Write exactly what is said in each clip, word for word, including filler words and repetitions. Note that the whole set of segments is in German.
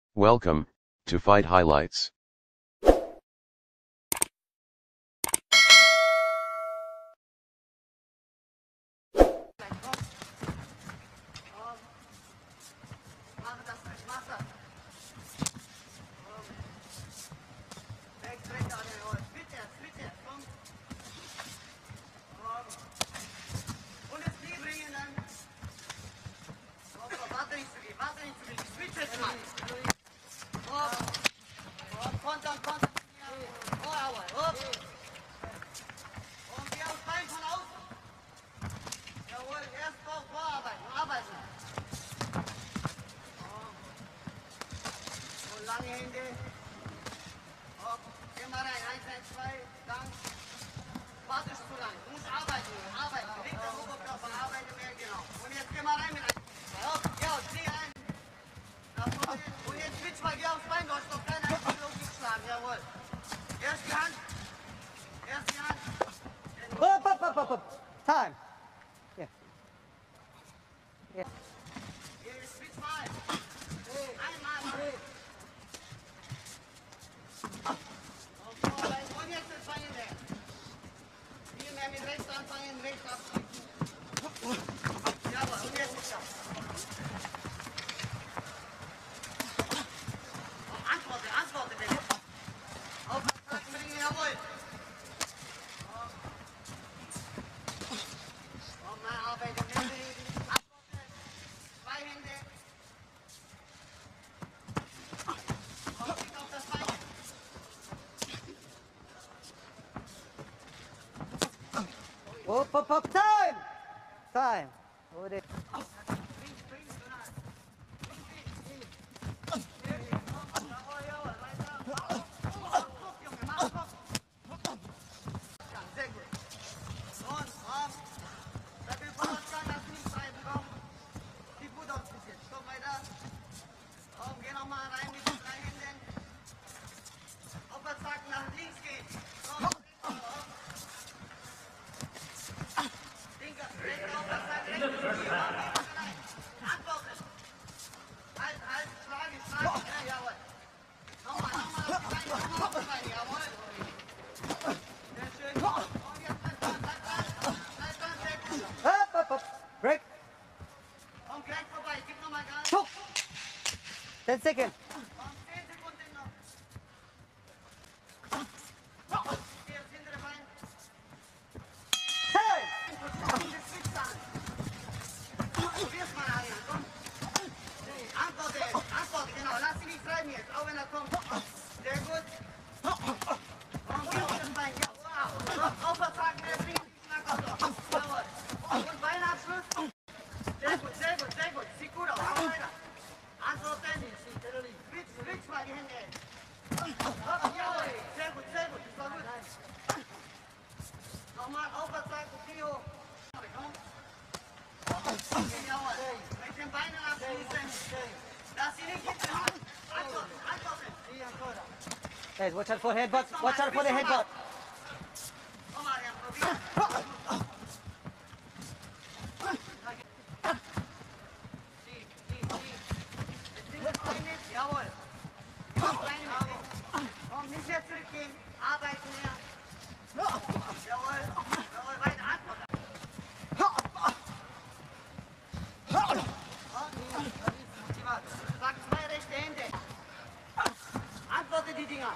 Welcome to Fight Highlights. Lange Hände. Hopp. Geh mal rein. Eins, eins, zwei. Dann. Warte zu lang. Du musst arbeiten. Arbeiten. Linker Oberkörper. Arbeite mehr. Genau. Und jetzt geh mal rein mit einem. Hopp. Ja, zieh ein. Nach vorne. Und jetzt switch mal. Geh aufs Bein. Du hast noch keine einzige Logik geschlagen. Jawohl. Erst die Hand. Erst die Hand. Up, up, up, up, up. Time. Yeah. Yeah. Jetzt switch mal. Einmal mal. Und jetzt das Bein weg. Viel mehr mit rechts anfangen, rechts abschließen. Jawohl, und jetzt ist das. Antworte, antworte bitte. Auf den Haken bringen, jawohl. Und mal arbeiten, Hände heben. Antworte. Zwei Hände. Und Blick auf das Bein. Up, up, up. Time. Time. Hold it. Sehr gut. Und, komm. Da will Vorwärtsgang, lass ihn nicht treiben, komm. Sieht gut aus bis jetzt. Komm weiter. Komm, geh nochmal rein mit den drei Händen. Aufwärtshaken nach links gehen. Komm, hopp. Linker, rechter Aufwärtshaken, rechts gehen. Rein. Antworten. Halt, halt, schlagen, schlagen. Ja, jawohl. Nochmal, nochmal auf die Beine, nochmal auf die Beine, jawohl. Sehr schön. Und jetzt bleib dran, bleib dran. Bleib dran, sehr gut. Up, up, up. Break. Komm gleich vorbei, gib nochmal Gas. Two. Ten seconds. Komm, zehn Sekunden noch. Geh aufs hintere Bein. Time. Diese Switch an. Probier's mal, Ariel, komm. Antworte, antworte, genau. Lass ihn nicht treiben jetzt, auch wenn er kommt. Sehr gut. Komm, geh auf das Bein. Ja, wow. Aufwärtshaken, der bringt die Schlagauto. Jawohl. Und Beinabschluss. Sehr gut, sehr gut, sehr gut. Sieht gut aus. Komm weiter. Antworten. Switch, switch mal die Hände. Hopp, jawohl. Sehr gut, sehr gut. Das war gut. Nochmal Aufwärtshaken, Trio. Komm. Jawohl. Mit den Beinen abschließen. Lass sie nicht hinten. Antworten, antworten. Guys, watch out for headbutt. Watch out for the headbutt. Komm, Ariel, probier. Zieh, zieh, zieh. Jetzt nimm das Bein mit. Jawohl. Komm, Beine mit. Komm, nicht mehr zurückgehen. Arbeiten mehr. Jawohl. Jawohl, weiter. Antworten. Sag zwei rechte Hände. Antworte die Dinger.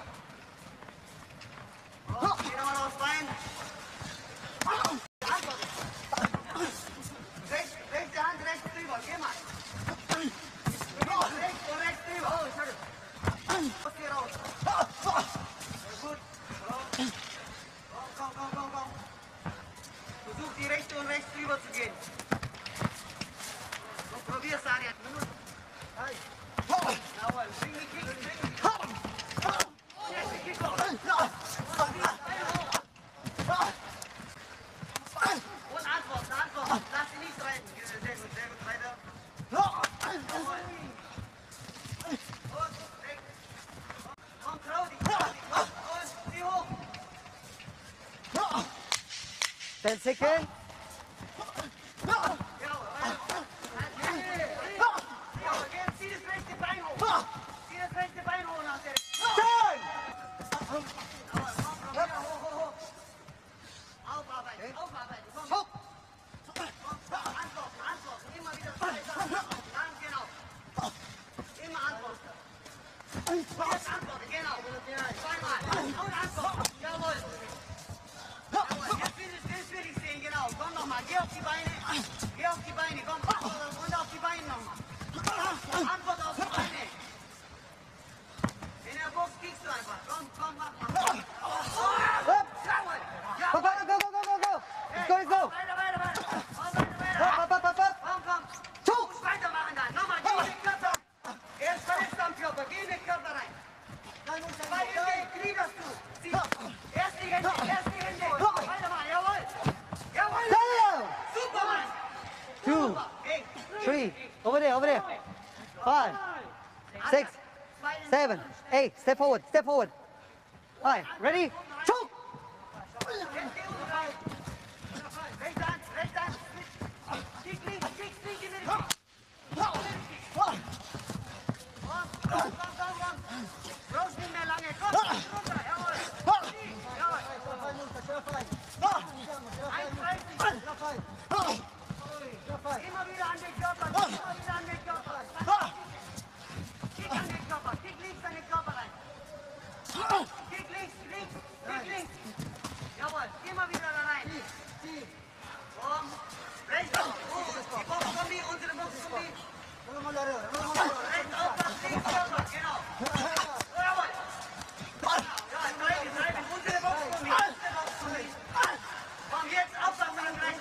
Oh, geh nochmal aufs Bein. Antworte. Rechts, rechte Hand rechts drüber. Geh mal. Rechts und rechts drüber. Oh, ich hatte. Aus hier raus. Sehr gut. Komm, komm, komm, komm, komm. Versuch die rechte und rechts drüber zu gehen. So, probier's, Ariel. Hey. Jawohl, bring die Kicks, bring die Kicks. Jetzt die Kicks auf. Und antworten, antworten. Lass sie nicht reiten. Sehr gut, sehr gut, weiter. Jawohl. Und weg. Komm, trau dich, trau dich. Und zieh hoch. Ten seconds. Jawohl, weiter. Jawohl, geh, zieh das rechte Bein hoch. Zieh das Jetzt antworten, genau. Zweimal. Und antworten. Jawohl. Jawohl. Jetzt will ich, jetzt will ich sehen, genau. Komm nochmal. Geh auf die Beine. Geh auf die Beine. Komm. Und auf die Beine nochmal. Antwort auf die Beine. In der Box kriegst du einfach. Komm, komm, mach mal. Up. Jawohl. Go, go, Jawohl. go, go, go, go, go. Let's go, let's go. Weiter, weiter, weiter. Komm, weiter, weiter. Up, up, up, up, up. Komm, komm. Two. Du musst weitermachen dann. Nochmal, geh in den Körper. Er ist verletzt am Körper. Geh in den Körper rein. Zwei Hände, gliederst du. Zieh. Erst die Hände, erst die Hände. Weitermachen, jawohl. Jawohl. Down. Super, Mann. Two, Super. Hey. three. Over there, over there. Five, six, seven, eight. Step forward, step forward. All right, ready? Two. Rechts an, rechts an. Kick links, kick links in den Kopf. Komm, komm, komm, komm. Brauchst nicht mehr lange. Komm, runter, jawohl. Jawohl. einunddreißig. Immer wieder an den Körper, immer wieder an den Körper. Kick an den Körper, kick links an den Körper rein. Kick links, links, kick links. Jawohl, immer wieder da rein. Komm, rechts auf. Die Boxkombi, unsere Boxkombi. Rechts auf, das links Körper, genau. Jawohl. Ja, treiben, treiben, unsere Boxkombi, unsere Boxkombi. Komm, jetzt auf das angreifen.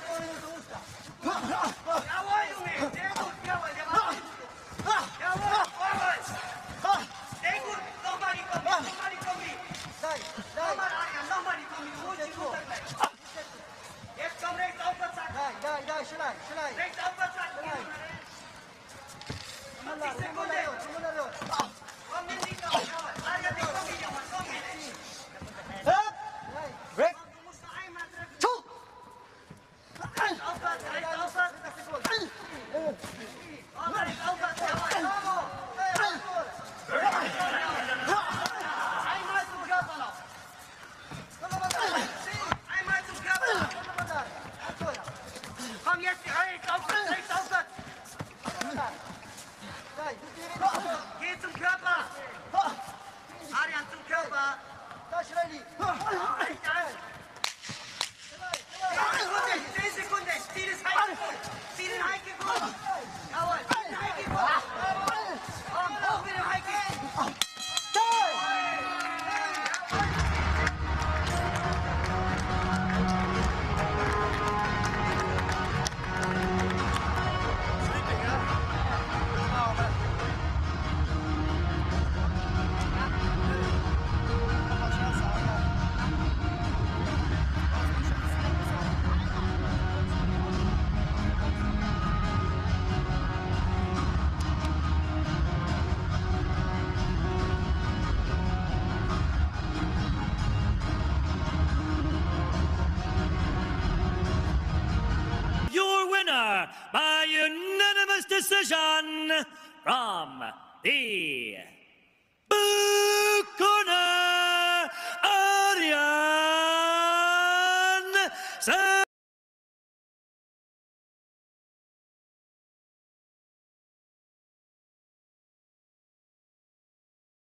Jawohl, Junge, sehr gut, jawohl, der war gut. Jawohl, jawohl. Sehr gut, nochmal die Kombi, nochmal die Kombi. Nochmal, Adrian, nochmal die Kombi, hol die runter gleich. Jetzt komm rechts auf das Sack. Rechts auf das Sack. fünfzig Sekunden. Komm, nimm die Kombi, jawohl. Adrian, die Kombi, jawohl, komm, bitte. Up. Break. Du musst nur einmal treffen. Two. Rechts aufwärts, rechts aufwärts. Komm, rechts aufwärts, jawohl. Einmal zum Körper noch. Einmal zum Körper. Komm jetzt, rechts aufwärts, rechts aufwärts. Geh zum Körper. Adrian, zum Körper. Rechts an. zehn Sekunden, zieh das Heike gut. Zieh den Heike gut. Jawohl, zieh den Heike gut. Komm, hoch mit dem Heike. Your winner by unanimous decision from the